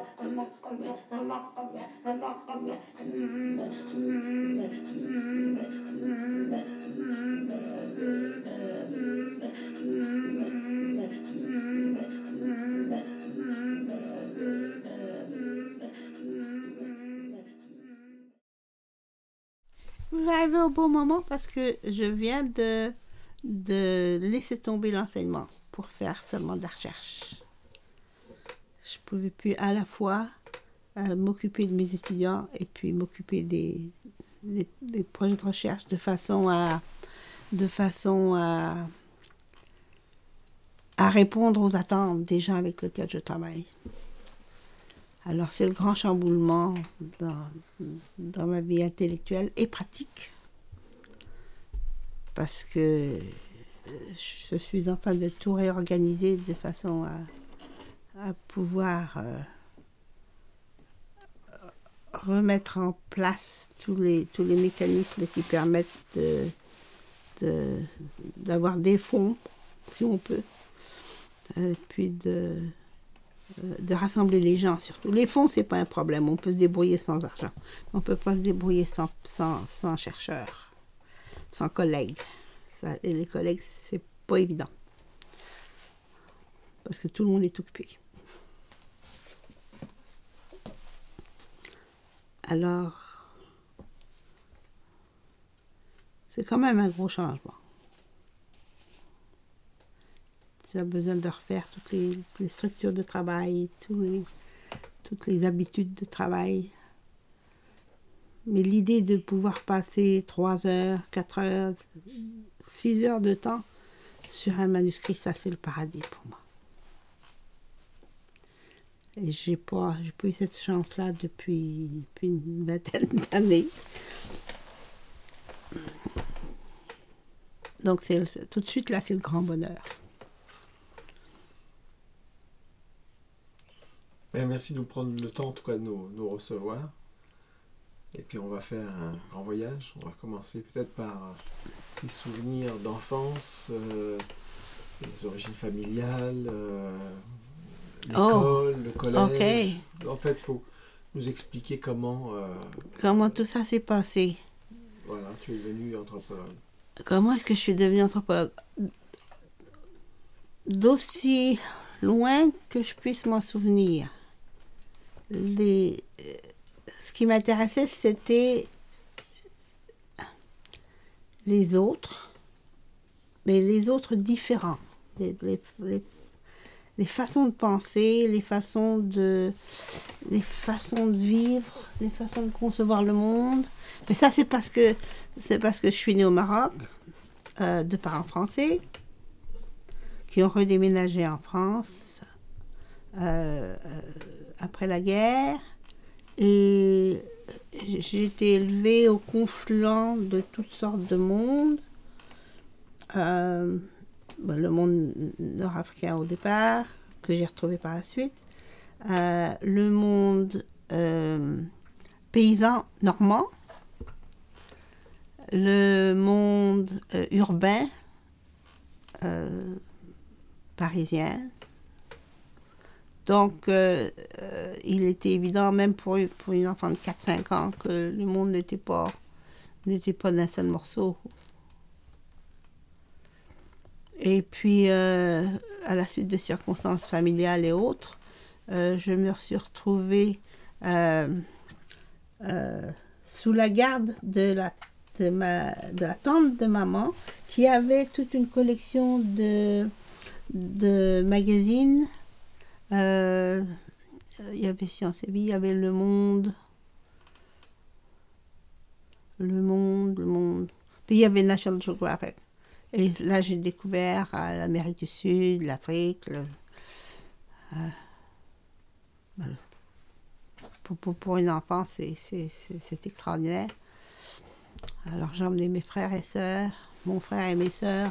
Vous arrivez au bon moment parce que je viens de laisser tomber l'enseignement pour faire seulement de la recherche. Je ne pouvais plus à la fois m'occuper de mes étudiants et puis m'occuper des projets de recherche de façon à répondre aux attentes des gens avec lesquels je travaille. Alors c'est le grand chamboulement dans ma vie intellectuelle et pratique parce que je suis en train de tout réorganiser de façon à pouvoir remettre en place tous les mécanismes qui permettent d'avoir des fonds, si on peut, puis de rassembler les gens surtout. Les fonds, c'est pas un problème, on peut se débrouiller sans argent. On peut pas se débrouiller sans chercheurs, sans collègues. Ça, et les collègues, c'est pas évident. Parce que tout le monde est occupé. Alors, c'est quand même un gros changement. Tu as besoin de refaire toutes les structures de travail, toutes les habitudes de travail. Mais l'idée de pouvoir passer 3 heures, 4 heures, 6 heures de temps sur un manuscrit, ça c'est le paradis pour moi. Et j'ai pas eu cette chance-là depuis une vingtaine d'années. Donc tout de suite là, c'est le grand bonheur. Merci de nous prendre le temps, en tout cas, de nous recevoir. Et puis, on va faire un grand voyage. On va commencer peut-être par les souvenirs d'enfance, les origines familiales, l'école, le collège. Okay. En fait, il faut nous expliquer comment tout ça s'est passé. Voilà, tu es devenu anthropologue. Comment est-ce que je suis devenue anthropologue? D'aussi loin que je puisse m'en souvenir. Ce qui m'intéressait, c'était les autres, mais les autres différents. Les façons de penser, les façons de vivre, les façons de concevoir le monde. Mais ça, c'est parce que je suis née au Maroc, de parents français, qui ont redéménagé en France après la guerre. Et j'ai été élevée au confluent de toutes sortes de mondes. Le monde nord-africain au départ, que j'ai retrouvé par la suite. Le monde paysan normand. Le monde urbain parisien. Donc, il était évident, même pour une enfant de 4-5 ans, que le monde n'était pas d'un seul morceau. Et puis, à la suite de circonstances familiales et autres, je me suis retrouvée sous la garde de la tante de maman, qui avait toute une collection de magazines. Il y avait Science et Vie, il y avait Le Monde. Puis il y avait National Geographic. Et là, j'ai découvert l'Amérique du Sud, l'Afrique. Pour une enfant, c'est extraordinaire. Alors, j'ai emmené mes frères et sœurs, mon frère et mes sœurs,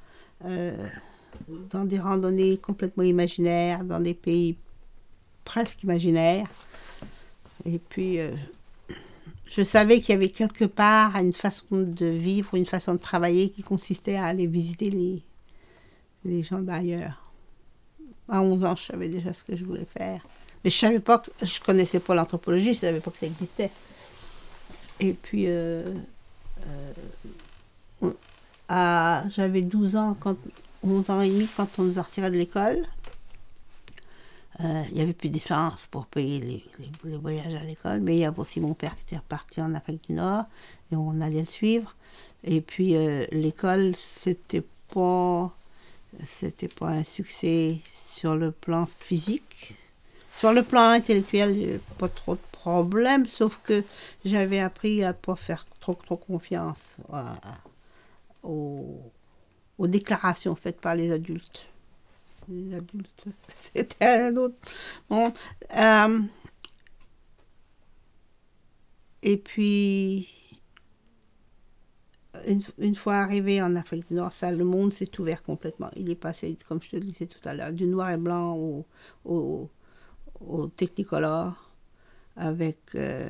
dans des randonnées complètement imaginaires, dans des pays presque imaginaires. Et puis, je savais qu'il y avait quelque part une façon de vivre, une façon de travailler qui consistait à aller visiter les gens d'ailleurs. À 11 ans, je savais déjà ce que je voulais faire. Mais je savais pas, je connaissais pas l'anthropologie, je savais pas que ça existait. Et puis, j'avais 12 ans, 11 ans et demi quand on nous a retirés de l'école. Il n'y avait plus d'essence pour payer les voyages à l'école, mais il y avait aussi mon père qui était reparti en Afrique du Nord et on allait le suivre. Et puis l'école, c'était pas un succès sur le plan physique. Sur le plan intellectuel, il n'y avait pas trop de problèmes, sauf que j'avais appris à ne pas faire trop confiance aux déclarations faites par les adultes. Les adultes, c'était un autre. Bon, et puis, une fois arrivé en Afrique du Nord, ça, le monde s'est ouvert complètement. Il est passé, comme je te le disais tout à l'heure, du noir et blanc au technicolor, avec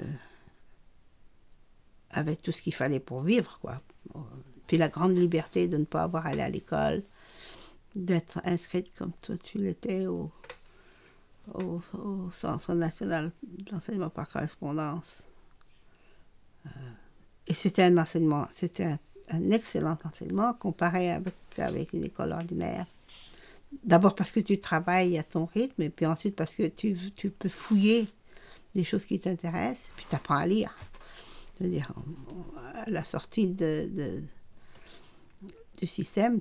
tout ce qu'il fallait pour vivre, quoi. Puis la grande liberté de ne pas avoir à aller à l'école, d'être inscrite comme toi tu l'étais au Centre national d'enseignement par correspondance. Et c'était un enseignement, c'était un excellent enseignement comparé avec une école ordinaire. D'abord parce que tu travailles à ton rythme, et puis ensuite parce que tu peux fouiller des choses qui t'intéressent, puis tu apprends à lire. Je veux dire, à la sortie du système,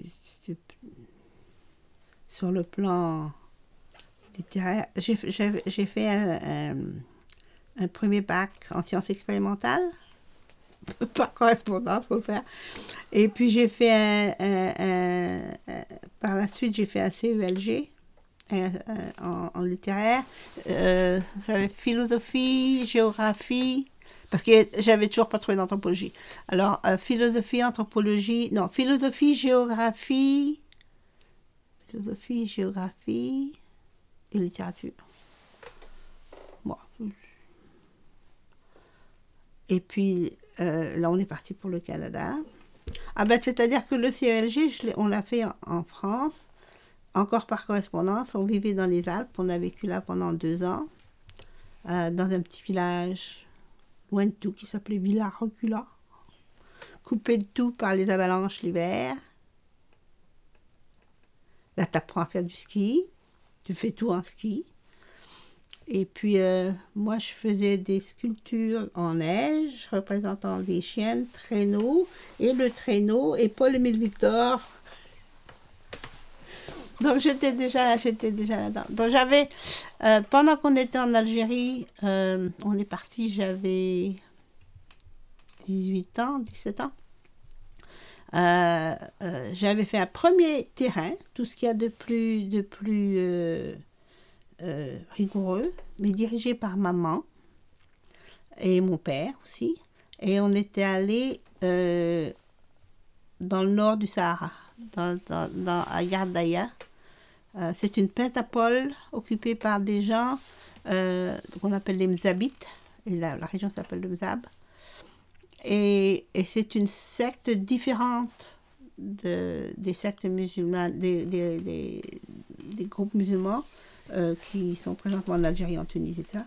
sur le plan littéraire, j'ai fait un premier bac en sciences expérimentales, par correspondance, faut le faire. Et puis j'ai fait par la suite, j'ai fait un CELG en littéraire. J'avais philosophie, géographie, parce que j'avais toujours pas trouvé d'anthropologie. Alors, philosophie, géographie et littérature. Bon. Et puis, là, on est parti pour le Canada. Ah ben, c'est-à-dire que le CELG, on l'a fait en France, encore par correspondance. On vivait dans les Alpes, on a vécu là pendant 2 ans, dans un petit village loin de tout, qui s'appelait Villa Recula, coupé de tout par les avalanches l'hiver. Là, tu apprends à faire du ski, tu fais tout en ski. Et puis, moi, je faisais des sculptures en neige, représentant des chiennes, traîneaux, et le traîneau, et Paul-Émile Victor. Donc, j'étais déjà là-dedans. Donc, j'avais, pendant qu'on était en Algérie, on est parti, j'avais 18 ans, 17 ans. J'avais fait un premier terrain, tout ce qu'il y a de plus rigoureux, mais dirigé par maman et mon père aussi. Et on était allé dans le nord du Sahara, à Gardaïa. C'est une pentapole occupée par des gens qu'on appelle les Mzabites, et la région s'appelle le Mzab. Et c'est une secte différente des sectes musulmanes, des groupes musulmans qui sont présentement en Algérie, en Tunisie, etc.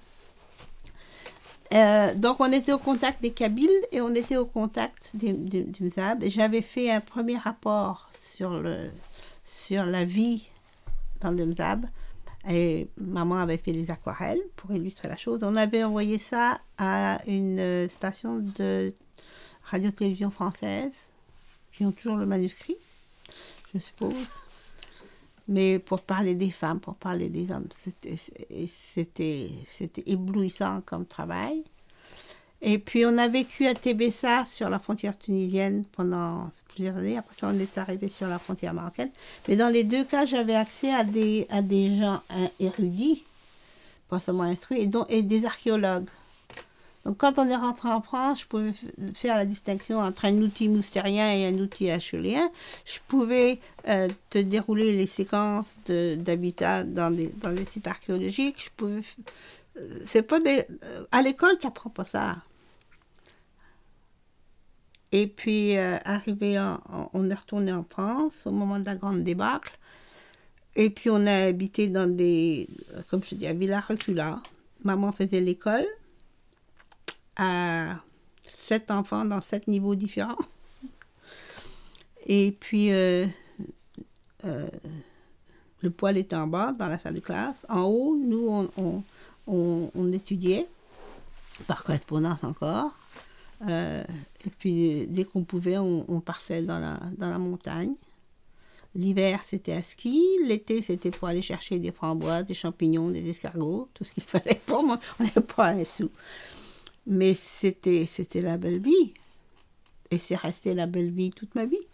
Donc, on était au contact des Kabyles et on était au contact du Mzab. Et j'avais fait un premier rapport sur la vie dans le Mzab. Et maman avait fait des aquarelles pour illustrer la chose. On avait envoyé ça à une station de radio-télévision française, qui ont toujours le manuscrit, je suppose. Mais pour parler des femmes, pour parler des hommes, c'était éblouissant comme travail. Et puis on a vécu à Tébessa, sur la frontière tunisienne, pendant plusieurs années. Après ça, on est arrivé sur la frontière marocaine. Mais dans les deux cas, j'avais accès à des gens érudits, pas seulement instruits, et des archéologues. Donc quand on est rentré en France, je pouvais faire la distinction entre un outil moustérien et un outil acheuléen. Je pouvais te dérouler les séquences d'habitat dans des sites archéologiques. Je pouvais... C'est pas à l'école, tu n'apprends pas ça. Et puis, on est retourné en France au moment de la grande débâcle. Et puis, on a habité dans des, comme je dis, à Villa-Recula. Maman faisait l'école à 7 enfants dans 7 niveaux différents. Et puis, le poêle était en bas, dans la salle de classe. En haut, nous, on étudiait, par correspondance encore. Et puis, dès qu'on pouvait, on partait dans la montagne. L'hiver, c'était à ski. L'été, c'était pour aller chercher des framboises, des champignons, des escargots, tout ce qu'il fallait pour moi. On n'avait pas un sou. Mais c'était la belle vie. Et c'est resté la belle vie toute ma vie.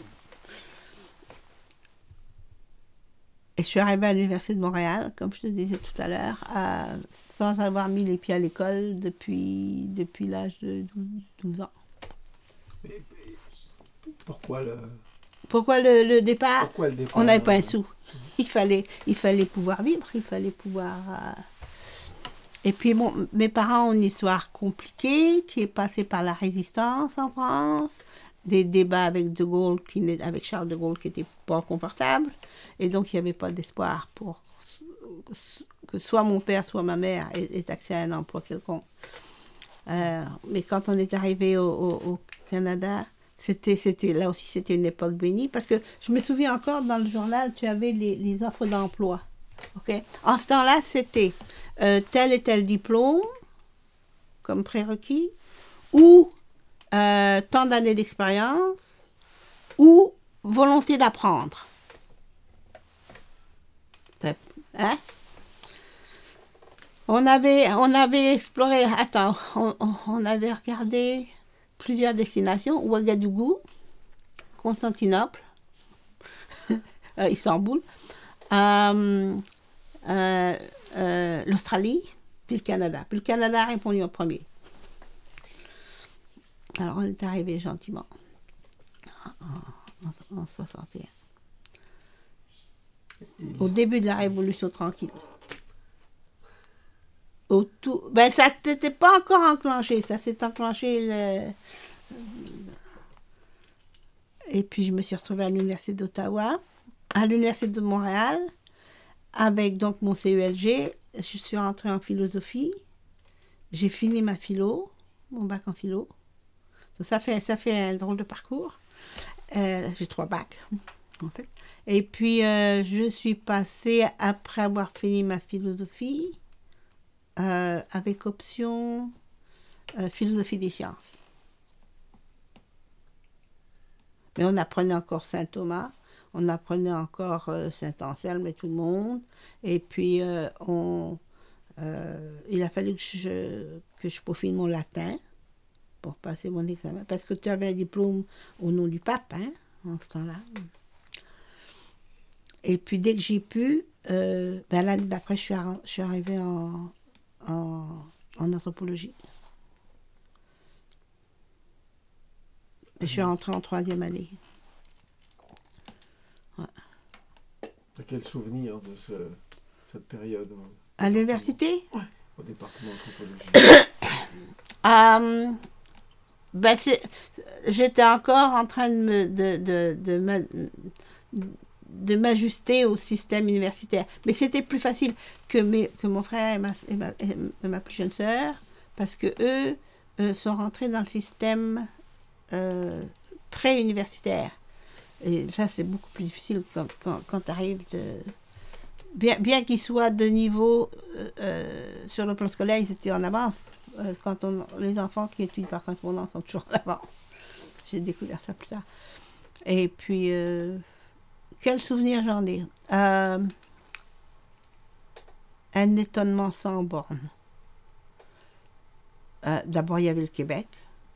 Et je suis arrivée à l'Université de Montréal, comme je te disais tout à l'heure, sans avoir mis les pieds à l'école depuis l'âge de 12 ans. Mais pourquoi le départ? Pourquoi le départ? On n'avait pas un sou. Il fallait pouvoir vivre, il fallait pouvoir... Et puis, mes parents ont une histoire compliquée qui est passée par la résistance en France, des débats avec avec Charles de Gaulle qui n'étaient pas confortables. Et donc, il n'y avait pas d'espoir pour que soit mon père, soit ma mère aient accès à un emploi quelconque. Mais quand on est arrivé au Canada, là aussi, c'était une époque bénie. Parce que je me souviens encore, dans le journal, tu avais les offres d'emploi. Okay? En ce temps-là, c'était tel et tel diplôme, comme prérequis, ou tant d'années d'expérience, ou volonté d'apprendre. Hein? On avait exploré, on avait regardé plusieurs destinations, Ouagadougou, Constantinople, Istanbul, l'Australie, puis le Canada. Puis le Canada a répondu en premier. Alors on est arrivé gentiment en 61. Au début de la Révolution tranquille. Ça n'était pas encore enclenché. Ça s'est enclenché. Et puis je me suis retrouvée à l'Université d'Ottawa, à l'Université de Montréal, avec donc mon CELG. Je suis rentrée en philosophie. J'ai fini ma philo, mon bac en philo. Donc ça fait un drôle de parcours. J'ai 3 bacs, en fait. Et puis, je suis passée, après avoir fini ma philosophie, avec option philosophie des sciences. Mais on apprenait encore Saint Thomas, on apprenait encore Saint Anselme et tout le monde. Et puis, il a fallu que je peaufine mon latin pour passer mon examen. Parce que tu avais un diplôme au nom du pape, hein, en ce temps-là. Et puis, dès que j'ai pu, l'année d'après, je suis arrivée en anthropologie. Et je suis rentrée en 3e année. Ouais. Tu as quel souvenir de cette période? À l'université? Ouais, au département d'anthropologie. J'étais encore en train de m'ajuster au système universitaire. Mais c'était plus facile que mon frère et ma plus jeune sœur, parce que eux sont rentrés dans le système pré-universitaire. Et ça, c'est beaucoup plus difficile quand tu arrives bien qu'ils soient de niveau sur le plan scolaire, ils étaient en avance. Les enfants qui étudient par correspondance sont toujours en avance. J'ai découvert ça plus tard. Et puis... quel souvenir j'en ai? Un étonnement sans borne. D'abord, il y avait le Québec.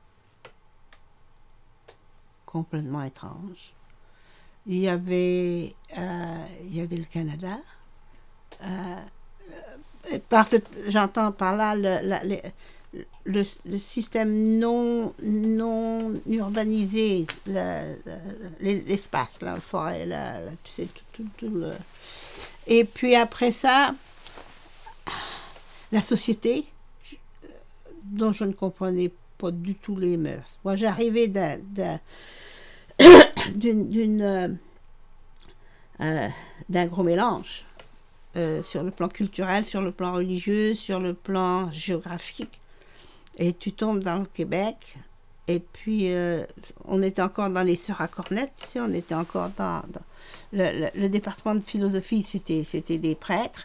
Complètement étrange. Il y avait le Canada. J'entends par là le système non urbanisé, l'espace, la forêt, tu sais, tout le... Et puis après ça, la société, dont je ne comprenais pas du tout les mœurs. Moi, j'arrivais d'un gros mélange. Sur le plan culturel, sur le plan religieux, sur le plan géographique. Et tu tombes dans le Québec, et puis on était encore dans les Sœurs à Cornette, tu sais, on était encore dans le département de philosophie, c'était des prêtres.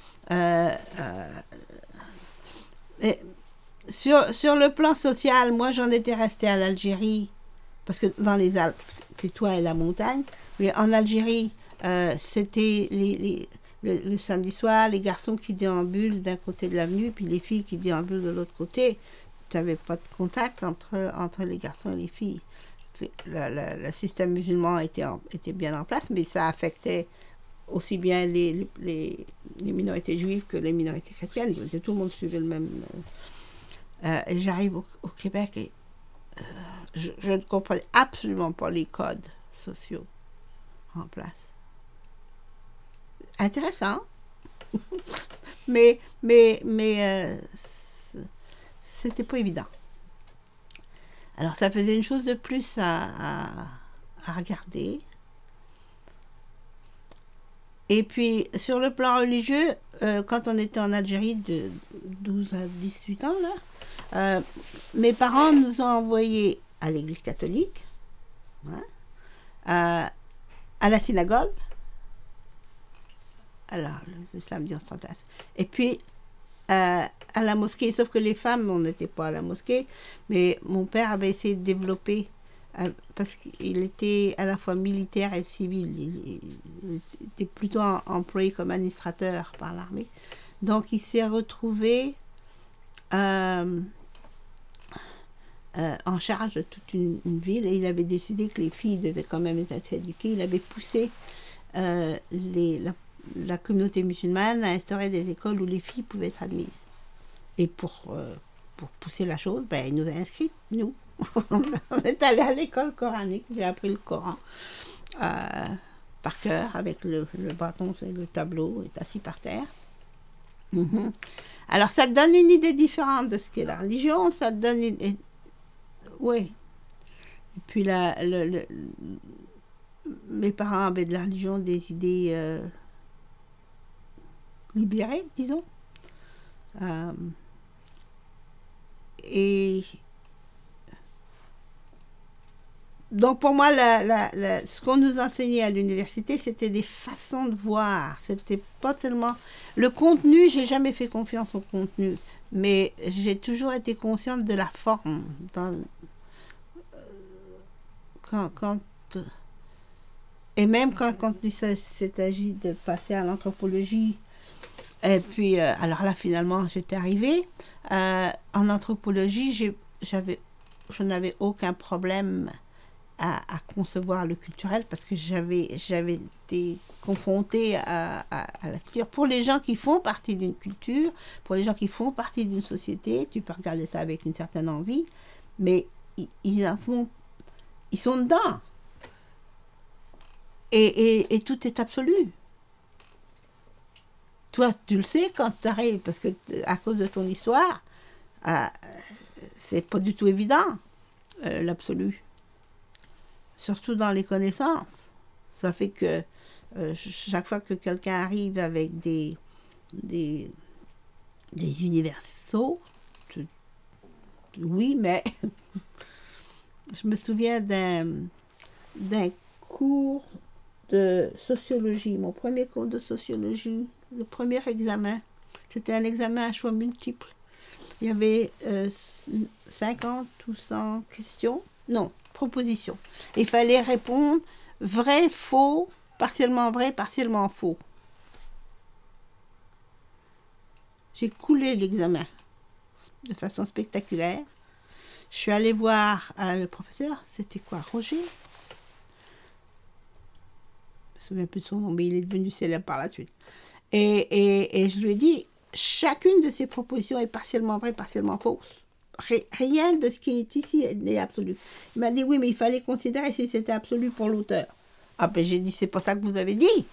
Et sur le plan social, moi j'en étais restée à l'Algérie, parce que dans les Alpes, c'est toi et la montagne, mais en Algérie, c'était le samedi soir, les garçons qui déambulent d'un côté de l'avenue, puis les filles qui déambulent de l'autre côté. Tu n'avais pas de contact entre les garçons et les filles. Le système musulman était bien en place, mais ça affectait aussi bien les minorités juives que les minorités chrétiennes. Tout le monde suivait le même... et j'arrive au Québec et je ne comprenais absolument pas les codes sociaux en place. Intéressant, mais c'était pas évident. Alors ça faisait une chose de plus à regarder. Et puis sur le plan religieux, quand on était en Algérie de 12 à 18 ans, là, mes parents nous ont envoyés à l'église catholique, à la synagogue, alors l'islam dit ostentatoire, et puis à la mosquée, sauf que les femmes, on n'était pas à la mosquée, mais mon père avait essayé de développer, parce qu'il était à la fois militaire et civil, il était plutôt employé comme administrateur par l'armée, donc il s'est retrouvé en charge de toute une ville, et il avait décidé que les filles devaient quand même être éduquées. Il avait poussé la communauté musulmane a instauré des écoles où les filles pouvaient être admises. Et pour pousser la chose, ben, il nous a inscrits, nous. On est allé à l'école coranique, j'ai appris le Coran par cœur, avec le bâton, le tableau, est assis par terre. Alors, ça te donne une idée différente de ce qu'est la religion, ça te donne une... Oui. Et puis, mes parents avaient de la religion des idées... libéré, disons. Et donc pour moi, ce qu'on nous enseignait à l'université, c'était des façons de voir. C'était pas tellement... Le contenu, j'ai jamais fait confiance au contenu, mais j'ai toujours été consciente de la forme. Et même quand il s'agit de passer à l'anthropologie, et puis, alors là, finalement, j'étais arrivée. En anthropologie, je n'avais aucun problème à concevoir le culturel parce que j'avais été confrontée à la culture. Pour les gens qui font partie d'une culture, pour les gens qui font partie d'une société, tu peux regarder ça avec une certaine envie, mais ils sont dedans. Et tout est absolu. Toi, tu le sais quand tu arrives, parce que à cause de ton histoire, c'est pas du tout évident, l'absolu. Surtout dans les connaissances. Ça fait que chaque fois que quelqu'un arrive avec des universaux, oui, mais je me souviens d'un cours de sociologie, mon premier cours de sociologie, le premier examen, c'était un examen à choix multiples. Il y avait 50 ou 100 questions, non, propositions. Il fallait répondre vrai, faux, partiellement vrai, partiellement faux. J'ai coulé l'examen de façon spectaculaire. Je suis allée voir le professeur, c'était quoi, Roger ? Je ne me souviens plus de son nom, mais il est devenu célèbre par la suite. Et je lui ai dit, chacune de ces propositions est partiellement vraie, partiellement fausse. Rien de ce qui est ici n'est absolu. Il m'a dit, oui, mais il fallait considérer si c'était absolu pour l'auteur. Ah ben j'ai dit, c'est pas ça que vous avez dit.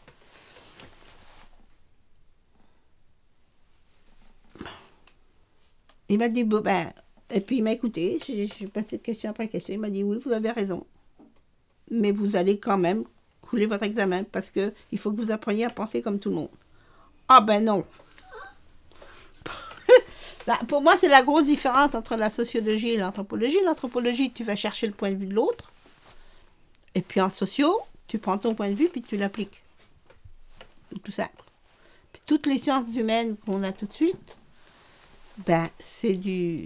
Il m'a dit, bon, ben, et puis il m'a écouté, j'ai passé question après question, il m'a dit, oui, vous avez raison. Mais vous allez quand même écouler votre examen parce qu'il faut que vous appreniez à penser comme tout le monde. Ah ben non. Pour moi, c'est la grosse différence entre la sociologie et l'anthropologie. L'anthropologie, tu vas chercher le point de vue de l'autre. Et puis en socio, tu prends ton point de vue puis tu l'appliques. C'est tout simple. Puis toutes les sciences humaines qu'on a tout de suite, ben c'est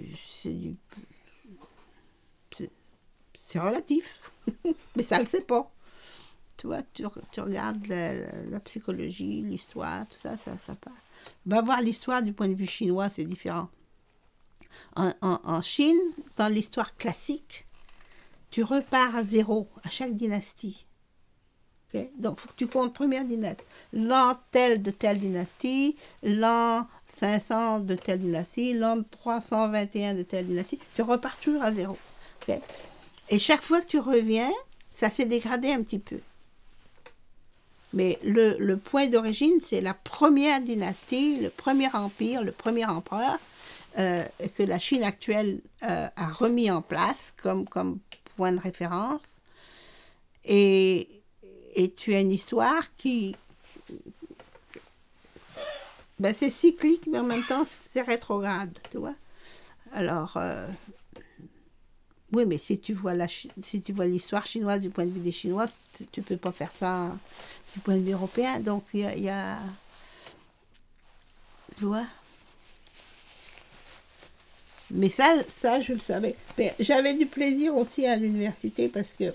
relatif. Mais ça ne le sait pas. Tu vois, tu regardes la psychologie, l'histoire, tout ça, ça part. Va voir l'histoire du point de vue chinois, c'est différent. En Chine, dans l'histoire classique, tu repars à zéro à chaque dynastie. Okay? Donc, il faut que tu comptes première dynastie. L'an tel de telle dynastie, l'an 500 de telle dynastie, l'an 321 de telle dynastie. Tu repars toujours à zéro. Okay? Et chaque fois que tu reviens, ça s'est dégradé un petit peu. Mais le point d'origine, c'est la première dynastie, le premier empire, le premier empereur que la Chine actuelle a remis en place comme point de référence. Et tu as une histoire qui... Ben, c'est cyclique, mais en même temps, c'est rétrograde, tu vois. Alors, oui, mais si tu vois l'histoire chinoise du point de vue des Chinois, tu ne peux pas faire ça du point de vue européen. Donc, il y a... Tu vois? Mais ça, je le savais. Mais j'avais du plaisir aussi à l'université parce que,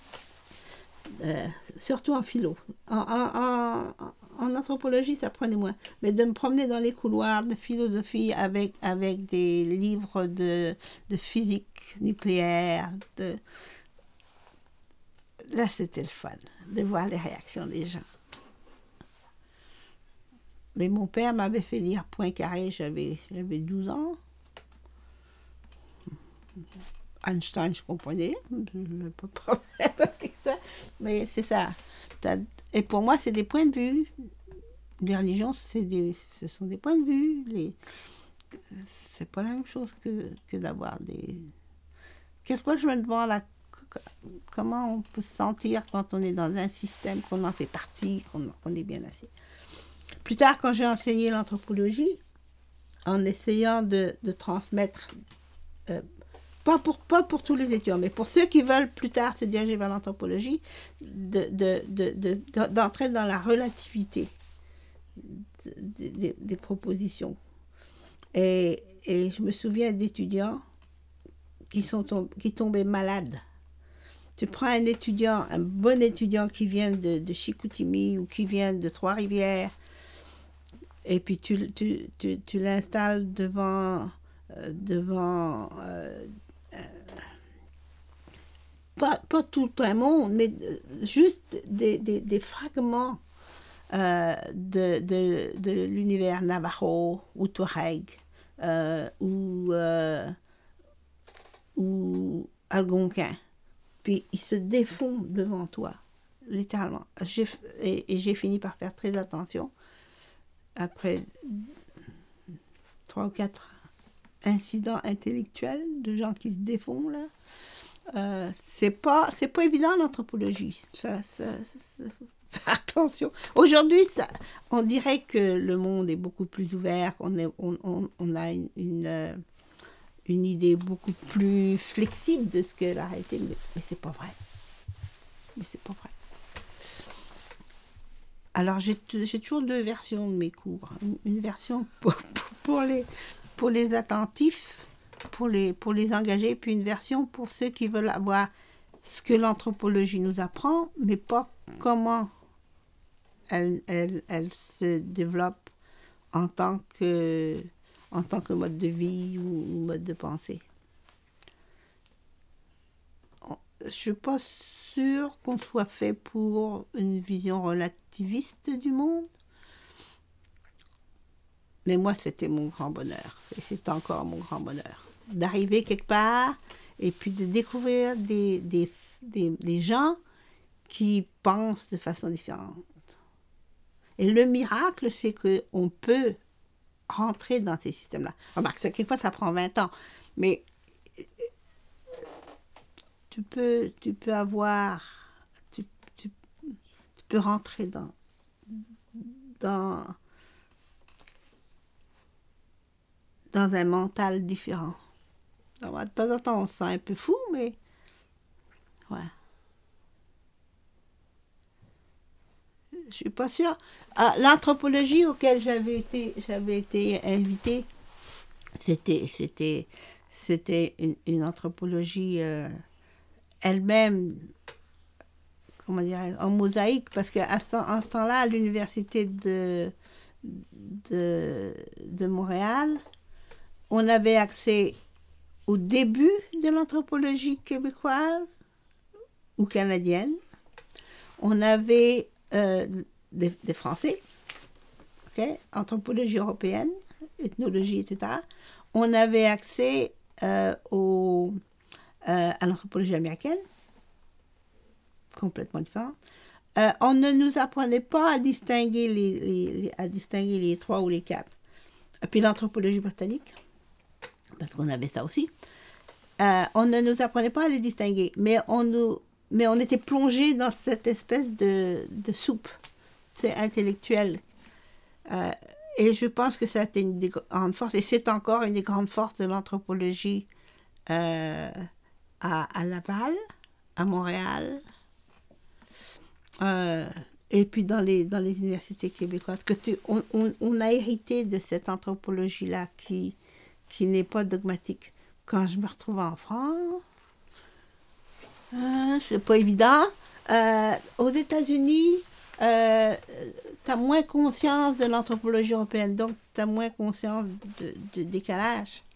surtout en philo, en anthropologie, ça prenait moins. Mais de me promener dans les couloirs de philosophie avec des livres de physique nucléaire, là, c'était le fun, de voir les réactions des gens. Mais mon père m'avait fait lire Poincaré, j'avais 12 ans. Einstein, je comprenais, pas de problème avec ça, mais c'est ça. Et pour moi, c'est des points de vue. Les religions, ce sont des points de vue. C'est pas la même chose que d'avoir des... Quelquefois, je me demande comment on peut se sentir quand on est dans un système, qu'on en fait partie, qu'on est bien assis. Plus tard, quand j'ai enseigné l'anthropologie, en essayant de transmettre... pas pour tous les étudiants, mais pour ceux qui veulent plus tard se diriger vers l'anthropologie, d'entrer dans la relativité des propositions. Et je me souviens d'étudiants qui tombaient malades. Tu prends un bon étudiant qui vient de Chicoutimi ou qui vient de Trois-Rivières, et puis tu l'installes devant pas tout un monde, mais juste des fragments de l'univers Navajo ou Touareg ou Algonquin. Puis ils se défont devant toi, littéralement. Et j'ai fini par faire très attention. Après 3 ou 4 incidents intellectuels de gens qui se défont, là. C'est pas évident l'anthropologie. Ça faire attention. Aujourd'hui, on dirait que le monde est beaucoup plus ouvert, on a une idée beaucoup plus flexible de ce qu'est la réalité, mais c'est pas vrai. Alors j'ai toujours 2 versions de mes cours. Une version pour les attentifs, pour les engagés, puis une version pour ceux qui veulent avoir ce que l'anthropologie nous apprend, mais pas comment elle se développe en tant que mode de vie ou mode de pensée. Je ne suis pas sûre qu'on soit fait pour une vision relativiste du monde. Mais moi, c'était mon grand bonheur. Et c'est encore mon grand bonheur. D'arriver quelque part et puis de découvrir des gens qui pensent de façon différente. Et le miracle, c'est qu'on peut rentrer dans ces systèmes-là. Remarque, quelquefois, ça prend 20 ans. Mais tu peux avoir... peux rentrer dans, dans un mental différent. Alors, de temps en temps, on se sent un peu fou, mais ouais. Je suis pas sûre. Ah, l'anthropologie auquel j'avais été invitée, c'était une anthropologie elle-même, comment dire, en mosaïque, parce qu'à ce temps-là, à l'université de Montréal, on avait accès au début de l'anthropologie québécoise ou canadienne. On avait des Français, okay? Anthropologie européenne, ethnologie, etc. On avait accès à l'anthropologie américaine, complètement différente. On ne nous apprenait pas à distinguer les 3 ou les 4. Et puis l'anthropologie botanique, parce qu'on avait ça aussi. On ne nous apprenait pas à les distinguer, mais on était plongé dans cette espèce de soupe intellectuelle. Et je pense que ça a été une des grandes forces, et c'est encore une des grandes forces de l'anthropologie à Laval, à Montréal, et puis dans les universités québécoises. On a hérité de cette anthropologie-là qui n'est pas dogmatique. Quand je me retrouve en France, c'est pas évident. Aux États-Unis, tu as moins conscience de l'anthropologie européenne, donc tu as moins conscience de décalage.